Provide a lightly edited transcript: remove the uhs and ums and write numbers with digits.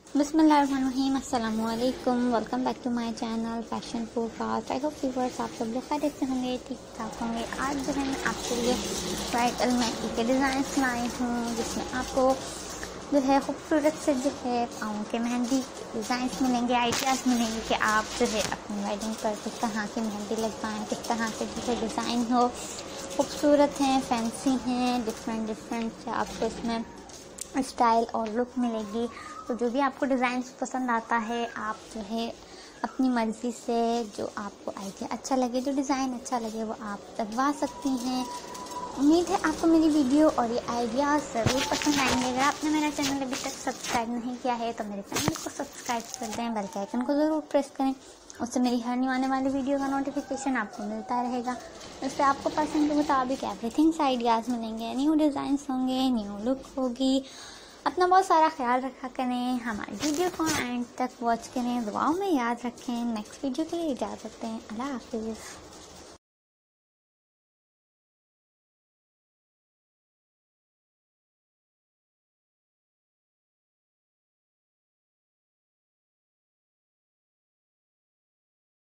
बिस्मिल्लाहिर्रहमानिर्रहीम, अस्सलामु अलैकुम। Welcome back to my channel fashion forecast. I hope viewers आप सब लोग खैरियत से होंगे, ठीक ठाक होंगे। आज जो है मैं आपके लिए ब्राइडल मेहंदी के डिज़ाइन लाई हूँ, जिसमें आपको जो है खूबसूरत से जो है पाँव के मेहंदी डिज़ाइन मिलेंगे, आइडियाज़ मिलेंगे कि आप जो है अपनी वेडिंग पर किस तरह की मेहंदी लगवाएँ, किस तरह के जो है डिज़ाइन हो, खूबसूरत हैं, फैंसी हैं, डिफरेंट से आपको इसमें स्टाइल और लुक मिलेगी। तो जो भी आपको डिज़ाइन पसंद आता है, आप जो है अपनी मर्ज़ी से जो आपको आइडिया अच्छा लगे, जो डिज़ाइन अच्छा लगे, वो आप लगवा सकती हैं। उम्मीद है आपको मेरी वीडियो और ये आइडियाज़ ज़रूर पसंद आएंगे। अगर आपने मेरा चैनल अभी तक सब्सक्राइब नहीं किया है तो मेरे चैनल को सब्सक्राइब कर दें, बेल के आइकन को ज़रूर प्रेस करें। उससे मेरी हर न्यू आने वाली वीडियो का नोटिफिकेशन आपको मिलता रहेगा। उससे आपको पसंद के मुताबिक एवरीथिंग्स आइडियाज़ मिलेंगे, न्यू डिज़ाइंस होंगे, न्यू लुक होगी। अपना बहुत सारा ख्याल रखा करें, हमारी वीडियो को एंड तक वॉच करें, दुआओं में याद रखें। नेक्स्ट वीडियो के लिए इजाज़त दें। अल्लाह हाफिज़।